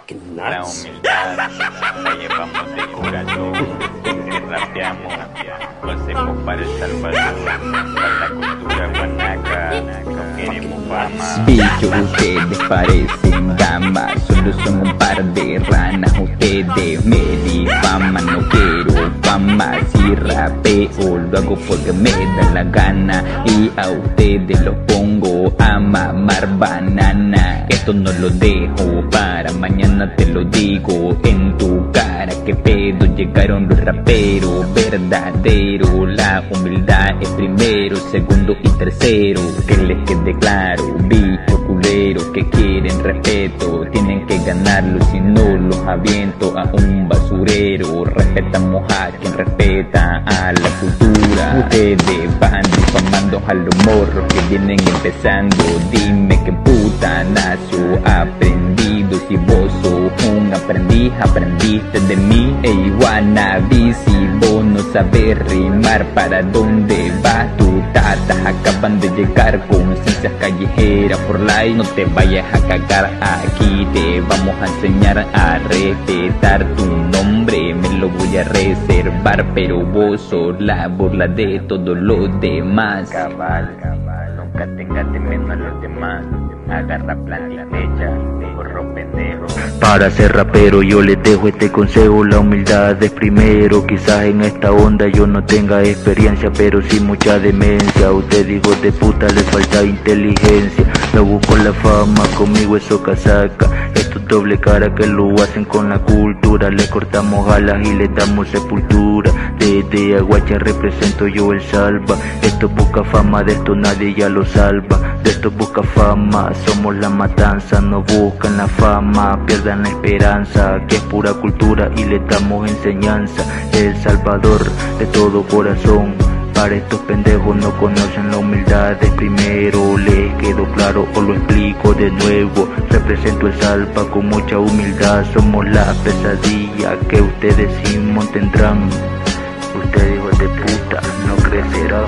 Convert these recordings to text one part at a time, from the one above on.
fucking La nuts. humildad la llevamos de corazón, que rapeamos, lo hacemos para El Salvador, para la cultura guanaca, no queremos fama. Bichos, ustedes parecen damas, solo son un par de ranas. Ustedes me difaman, no quiero fama. Si rapeo lo hago porque me da la gana, y a ustedes los pongo a mamar banana. Esto no lo dejo para mañana, te lo digo en tu cara. Que pedo, llegaron los raperos verdaderos. La humildad es primero, segundo y tercero. Que les quede claro, bichos culeros que quieren respeto, tienen que ganarlo, si no los aviento a un basurero. Respetamos a quien respeta a la cultura. Ustedes van difamando a los morros que vienen empezando. Dime qué puta nació aprendido. Si vos sos un aprendiz, aprendiste de mí. Ey, wannabe, si vos no sabes rimar, ¿para dónde vas? Tus tatas acaban de llegar con ciencias callejeras por live. No te vayas a cagar, aquí te vamos a enseñar a respetar tu nombre. Me lo voy a reservar, pero vos sos la burla de todos los demás. Cabal, nunca tengas de menos a los demás. Agarra plan y flecha, gorro pendejo. Para ser rapero yo les dejo este consejo: la humildad es primero. Quizás en esta onda yo no tenga experiencia, pero sí mucha demencia. A ustedes hijos de puta les falta inteligencia. No busco la fama, conmigo eso casaca. Esto es doble cara que lo hacen con la cultura. Les cortamos alas y les damos sepultura. Desde Aguacha represento yo el Salva. Esto busca fama, de esto nadie ya lo salva. De esto busca fama, somos la matanza. No buscan la fama, pierdan la esperanza, que es pura cultura y les damos enseñanza. El Salvador de todo corazón. Para estos pendejos no conocen la humildad de primero. Les quedó claro o lo explico de nuevo. Represento el Salva con mucha humildad. Somos la pesadilla que ustedes sí tendrán. Ustedes hijos de puta no crecerán.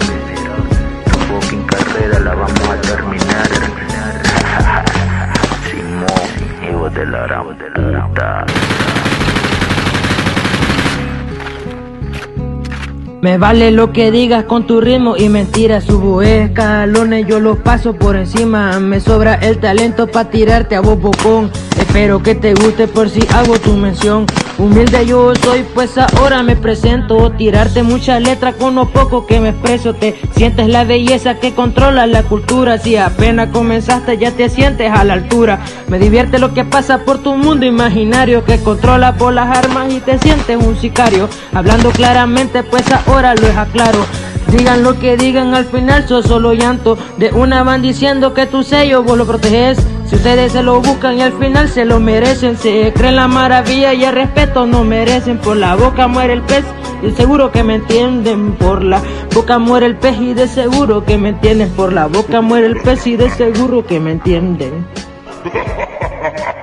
Tu fucking carrera la vamos a terminar. Simón, hijo de la gran puta. Me vale lo que digas con tu ritmo y mentiras. Subo escalones, yo los paso por encima. Me sobra el talento pa' tirarte a vos bocón. Espero que te guste por si hago tu mención. Humilde yo soy, pues ahora me presento. Tirarte mucha letra con lo poco que me expreso. Te sientes la belleza que controla la cultura. Si apenas comenzaste ya te sientes a la altura. Me divierte lo que pasa por tu mundo imaginario, que controla por las armas y te sientes un sicario. Hablando claramente, pues ahora lo aclaro. Digan lo que digan, al final sos solo llanto. De una van diciendo que tu sello vos lo proteges. Si ustedes se lo buscan y al final se lo merecen. Se creen la maravilla y el respeto no merecen. Por la boca muere el pez y de seguro que me entienden. Por la boca muere el pez y de seguro que me entienden. Por la boca muere el pez y de seguro que me entienden.